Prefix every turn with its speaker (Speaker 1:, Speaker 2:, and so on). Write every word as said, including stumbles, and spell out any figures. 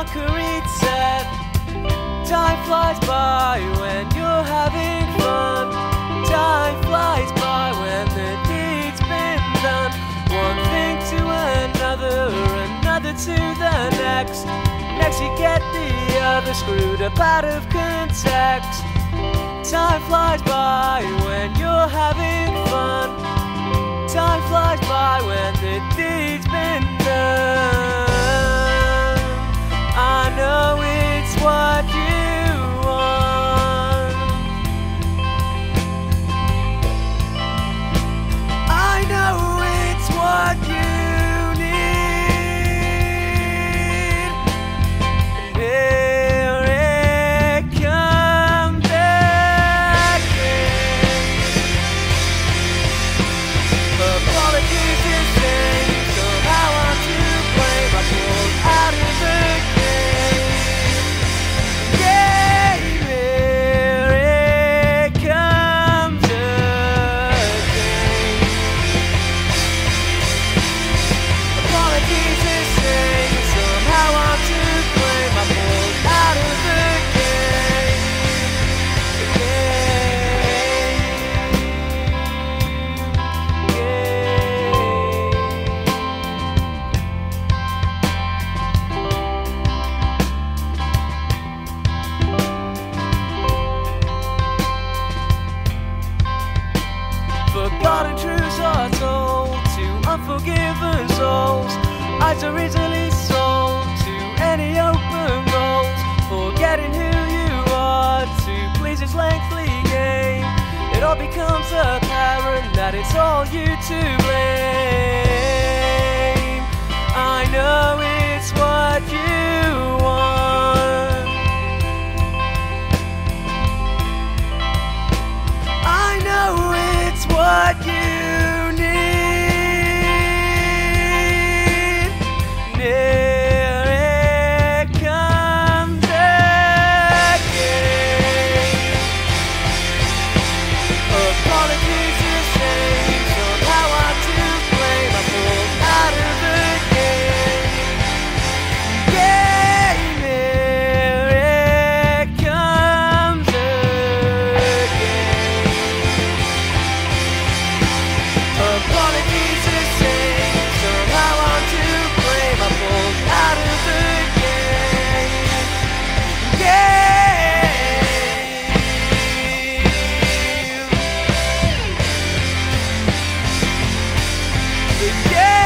Speaker 1: concrete set. Time flies by when you're having fun. Time flies by when the deed's been done. One thing to another, another to the next. Next you get the other screwed up out of context. Time flies by when you're having fun. Time flies by when the deed's been done. I know it's what you want. I know it's what you need. And here it comes again. Apologies to say, somehow I'm to blame. I pulled out of the game. Yeah, here it comes again. Apologies to say, somehow I'm to blame. I pulled out of the game. Forgotten truths are told to unforgiven souls. Eyes are easily sold to any open goals. Forgetting who you are to please its lengthy game. It all becomes apparent that it's all you to blame. I know it's what you want. I know it's what you need. Here it comes again. Apologies to say, somehow I'm to blame. I pulled out of the game. Yeah, here it comes again. Apologies to say, somehow I'm to blame. I pulled out of the game. Game. The game.